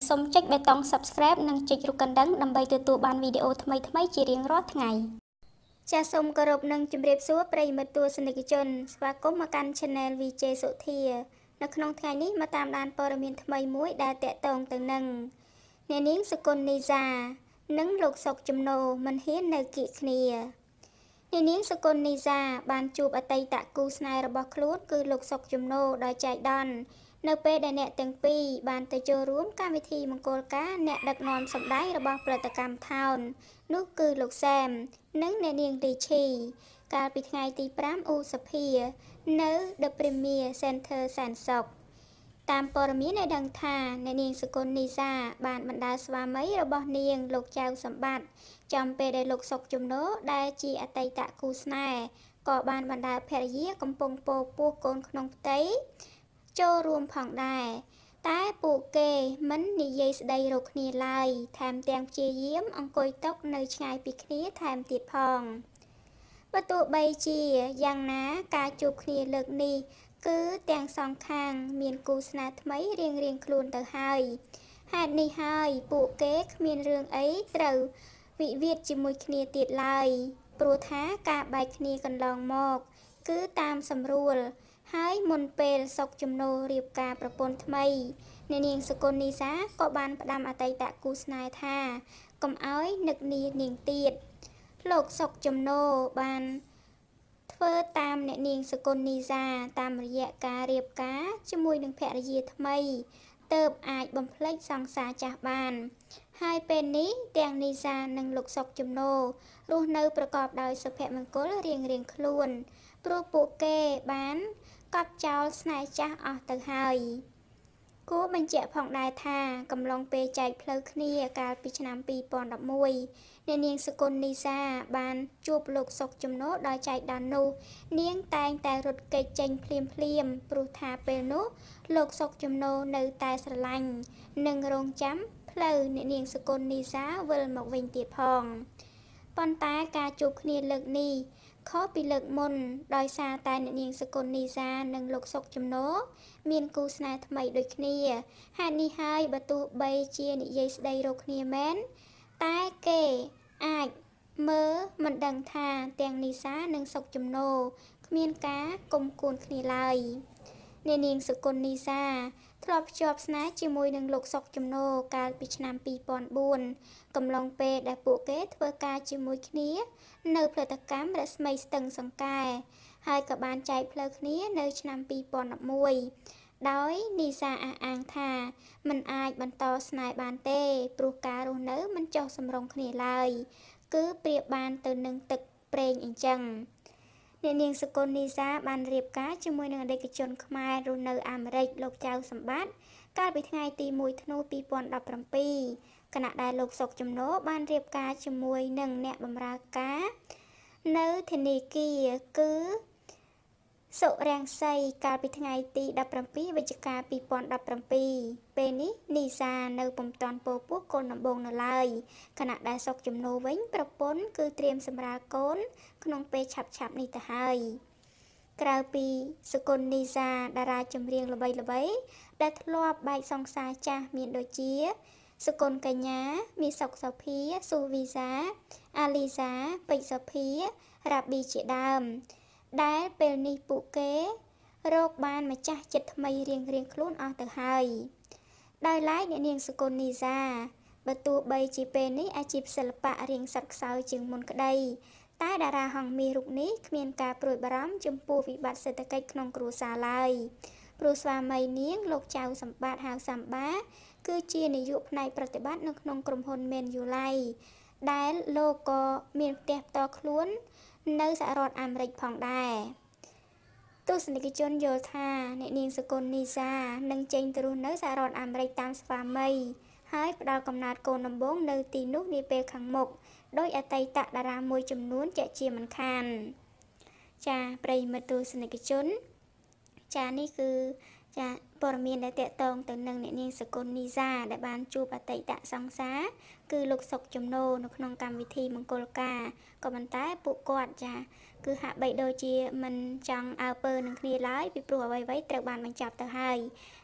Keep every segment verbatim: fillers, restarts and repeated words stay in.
សូមចុចបេតុង Subscribe និងចុចរូបកណ្ដឹងដើម្បីទទួលបានវីដេអូថ្មីៗជារៀងរាល់ថ្ងៃចាសសូមគោរពនិងជម្រាបសួរប្រិយមិត្តទស្សនិកជនស្វាគមន៍មកកាន់ Channel វី ជេ សុធានៅក្នុងថ្ងៃនេះមកតាមដានព័ត៌មានថ្មីមួយដែលតាក់ទងទៅនឹងអ្នកនាងសុគន្ធនីសានិងលោកសុកជំនោមិនហ៊ាននៅគៀកគ្នាអ្នកនាងសុគន្ធនីសាបានជួបអតីតគូស្នេហ៍របស់ខ្លួនគឺលោកសុកជំនោដោយចៃដន្យនៅពេលដែលអ្នកទាំងពីរបានទៅចូលរួមកម្មវិធីមង្គលការអ្នកដឹកនាំសម្ដែងរបស់ផលិតកម្មថោននោះគឺលោកសែមនិងអ្នកនាងលីឈីកាលពីថ្ងៃទីប្រាំឧសភានៅ The Premier Center សែនសុខតាមព័ត៌មានឲ្យដឹងថាអ្នកនាងសុគន្ធនីសាបានបណ្ដាស្វាមីរបស់នាងលោកចៅសម្បត្តិចំពេលដែលលោកសុកជំនោដែលជាអតីតគូស្នេហ៍ក៏បានបណ្ដាភរិយាកំពុងពោពោះកូនក្នុងផ្ទៃចូលរួមផងដែរតែពួកគេមិននិយាយស្ដីរកគ្នាឡើយថែមទាំងព្យាយាមអង្គុយតុនៅឆ្ងាយពីគ្នាថែមទៀតផងបើទោះបីជាយ៉ាងណាការជួបគ្នាលើកនេះគឺទាំងសងខាងមានគូស្នេហ៍ថ្មីរៀងរៀងខ្លួនទៅហើយហេតុនេះហើយពួកគេគ្មានរឿងអីត្រូវវិវាទជាមួយគ្នាទៀតឡើយព្រោះថាការបែកគ្នាកន្លងមកគឺតាមសម្រួលហើយមុនពេលសុកជំនោរៀបការប្រពន្ធថ្មីអ្នកនាងសុគន្ធនីសាក៏បានផ្ដាំអតីតគូស្នេហ៍ថាកុំឲ្យនឹកនានាងទៀតលោកសុកជំនោបានធ្វើតាមអ្នកនាងសុគន្ធនីសាតាមរយៈការរៀបការជាមួយនឹងភរិយាថ្មីទើបអាចបំភ្លេចសង្សារចាស់បានហើយពេលនេះទាំងនីសានិងលោកសុកជំនោរស់នៅប្រកបដោយសុភមង្គលរៀងរៀងខ្លួនព្រោះពួកគេបានកប់ចោលស្នេហ៍ចាស់អស់ទៅហើយគួរបញ្ជាក់ផងដែរថាកំឡុងពេលចែកផ្លូវគ្នាកាលពីឆ្នាំពីរពាន់ដប់មួយអ្នកនាងសុគន្ធនីសាបានជួបលោកសុកជំនោដោយចៃដន្យនោះនាងតែងតែរត់គេចចេញភ្លាមភ្លាមព្រោះថាពេលនោះលោកសុកជំនោនៅតែស្រឡាញ់និងរងចាំផ្លូវអ្នកនាងសុគន្ធនីសាវិលមកវិញទៀតផងប៉ុន្តែការជួបគ្នាលើកនេះខុសពីលើកមុនដោយសារតែអ្នកនាងសុគន្ធនីសានិងលោកសុកជំនោមានគូស្នេហ៍ថ្មីដូចគ្នាហេតុនេះហើយបើទោះបីជានិយាយស្ដីរកគ្នាមែនតែគេអាចមើលមិនដឹងថាទាំងនីសានិងសុកជំនោគ្មានការគុំគួនគ្នាឡើយអ្នកនាងសុគន្ធនីសាធ្លាប់ភ្ជាប់ស្នេហ៍ជាមួយនឹងលោកសុកជំនោកាលពីឆ្នាំពីរពាន់បួនកំឡុងពេលដែលពួកគេធ្វើការជាមួយគ្នានៅផលិតកម្មរស្មីស្ទឹងសង្កែហើយក៏បានចែកផ្លូវគ្នានៅឆ្នាំពីរពាន់ដប់មួយដោយនីសាអះអាងថាមិនអាចបន្តស្នេហ៍បានទេព្រោះការរស់នៅមិនចុះសម្រុងគ្នាឡើយគឺប្រៀបបានទៅនឹងទឹកប្រេងអញ្ចឹងអ្នកនាងសុគន្ធនីសាបានរៀបការជាមួយនឹងអតីតជនខ្មែររស់នៅអាមេរិកលោកចៅសម្បត្តិកាលពីថ្ងៃទីមួយធ្នូពីរពាន់ដប់ប្រាំពីរខណៈដែលលោកសុកជំនោបានរៀបការជាមួយនឹងអ្នកបម្រើការនៅធនាគារគឺសុរាំងសីកាលពីថ្ងៃទីដប់ប្រាំពីរវិច្ឆិកាពីរពាន់ដប់ប្រាំពីរពេលនេះនីសានៅពុំទាន់ពោពោះកូនដំបូងនៅឡើយខណៈដែលសុកជំនោវិញប្រពន្ធគឺត្រៀមសម្រាលកូនក្នុងពេលឆាប់ឆាប់នេះទៅហើយក្រៅពីសុគន្ធនីសាតារាចម្រៀងល្បីល្បីដែលធ្លាប់បែកសង្សារចាស់មានដូចជាសុគន្ធកញ្ញាមាសសុកសុភាស៊ូវីសាអាលីសាពេជ្រសុភារ៉ាប៊ីជាដើមដែលពេលនេះពួកគេរកបានម្ចាស់ចិត្តថ្មីរៀងរៀងខ្លួនអស់ទៅហើយដោយឡែកអ្នកនាងសុគន្ធនីសាបើទោះបីជាពេលនេះអាជីពសិល្បៈរៀងសត់ខ្សោយជាងមុនក្តីតែតារាហង្សមាសរូបនេះគ្មានការព្រួយបារម្ភចំពោះវិបត្តិសេដ្ឋកិច្ចក្នុងគ្រួសារឡើយព្រោះស្វាមីនាងលោកចៅសម្បត្តិហៅសម្បាគឺជានាយកផ្នែកប្រតិបត្តិនៅក្នុងក្រុមហ៊ុន Manulife ដែលលោកក៏មានផ្ទះផ្ទាល់ខ្លួននៅសហរដ្ឋអាមេរិកផងដែរទស្សនិកជនយល់ថាអ្នកនាងសុគន្ធនីសានឹងចេញទៅរស់នៅសហរដ្ឋអាមេរិកតាមស្វាមីហើយផ្ដល់កំណើតកូនដំបូងនៅទីនោះនាពេលខាងមុខដោយអតីតតារាមួយចំនួនជាជាមិនខានចាប្រិយមិត្តទស្សនិកជនចានេះគឺចាព័ត៌មានដែលតាក់ទងទៅនឹងអ្នកនាងសុគន្ធនីសាដែលបានជួបអតីតសង្សារគឺលោកសុកជំនោនៅក្នុងកម្មវិធីមង្គលការក៏ប៉ុន្តែពួកគាត់ចាគឺហាក់បីដូចជាមិនចង់អើពើនឹងគ្នាឡើយពីព្រោះអ្វីៗត្រូវបានបញ្ចប់ទៅហើយ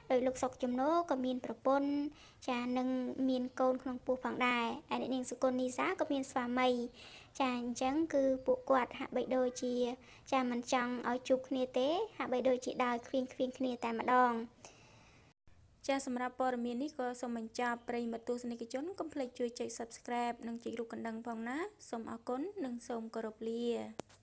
ដោយលោកសុកជំនោក៏មានប្រពន្ធចានឹងមានកូនក្នុងពោះផងដែរហើយអ្នកនាងសុគន្ធនីសាក៏មានស្វាមីចាអញ្ចឹងគឺពួកគាត់ហាក់បីដូចជាចាមិនចង់ឲ្យជួបគ្នាទេហាក់បីដូចជាដើរឃ្វៀងឃ្វៀងគ្នាតែម្ដងចាសម្រាប់ព័ត៌មាននេះក៏សូមបញ្ចប់ប្រិយមិត្តទស្សនិកជនកុំភ្លេចជួយចុច Subscribe និងចុចរូបកណ្ដឹងផងណាសូមអរគុណនិងសូមគោរពលា